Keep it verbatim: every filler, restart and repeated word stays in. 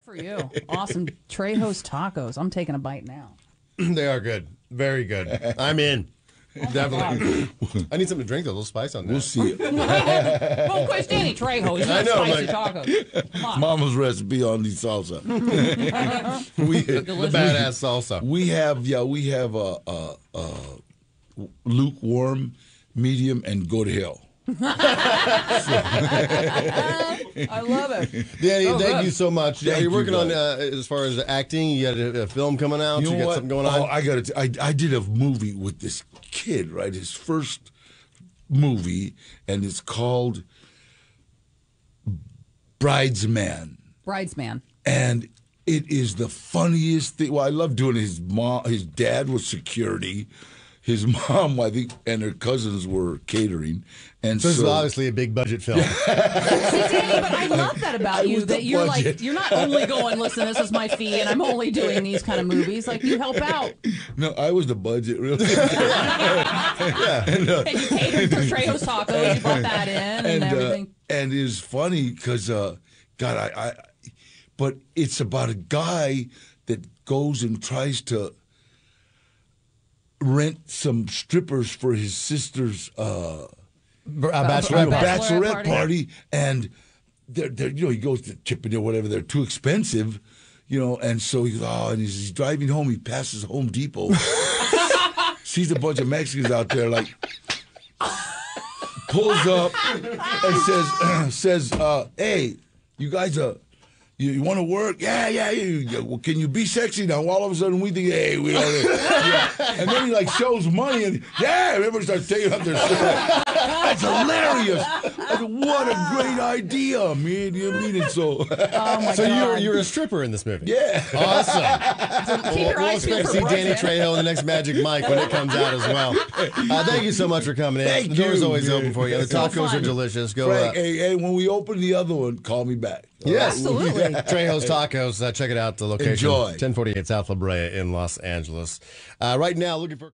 for you. Awesome. Trejo's Tacos. I'm taking a bite now. They are good. Very good. I'm in. Definitely. I need something to drink, though. A little spice on that. We'll see it. Well, of course, Danny Trejo. He's not I know, spicy like- tacos. Come on. Mama's recipe on the salsa. we, The badass salsa. we have, yeah, we have a, a, a lukewarm, medium, and go to hell. I love it. Danny, Oh, thank good. you so much. Thank Are you you, working on, guys. uh, as far as acting? You got a, a film coming out? You, know got what? something going on? Oh, I got it. I I did a movie with this kid, right? His first movie, and it's called Bridesman, Bridesman. and it is the funniest thing. Well, I love doing it. His mom, his dad was security. His mom, I think, and her cousins were catering, and so this so is obviously a big budget film. See, Danny, but I love that about It you, was the that you're like, budget. you're not only going, listen, this is my fee, and I'm only doing these kind of movies. Like, you help out. no, I was the budget, really. And you catered for Trejo's Tacos. You brought that in and, and everything. Uh, and it's funny because, uh, God, I, I, but it's about a guy that goes and tries to rent some strippers for his sister's uh, B- a bachelorette. Bachelorette bachelorette party. party, and they're, they're, you know, he goes to Chipping or whatever. They're too expensive, you know, and so he goes, oh, and he's, he's driving home. He passes Home Depot, sees a bunch of Mexicans out there, like pulls up and says, says, uh, hey, you guys are. You, you want to work? Yeah, yeah, yeah. yeah. Well, can you be sexy now? All of a sudden, we think, hey, we don't. Yeah. And then he like shows money, and yeah, everybody starts taking up their stuff. That's hilarious. I said, what a great idea, man. You know what I mean? And so, Oh, my So God. you're you're a stripper in this movie? yeah. Awesome. Keep your We'll eyes peeled expect to for see Brooke, Danny man. Trejo in the next Magic Mike when it comes out as well. Uh, thank you so much for coming in. Thank the door's you, always man. open for you. The So tacos are fun. delicious. Go. Frank, Uh, hey, hey, when we open the other one, call me back. Yes. Absolutely. Trejo's Tacos. Uh, check it out. The location. Enjoy. ten forty-eight South La Brea in Los Angeles. Uh, right now, looking for.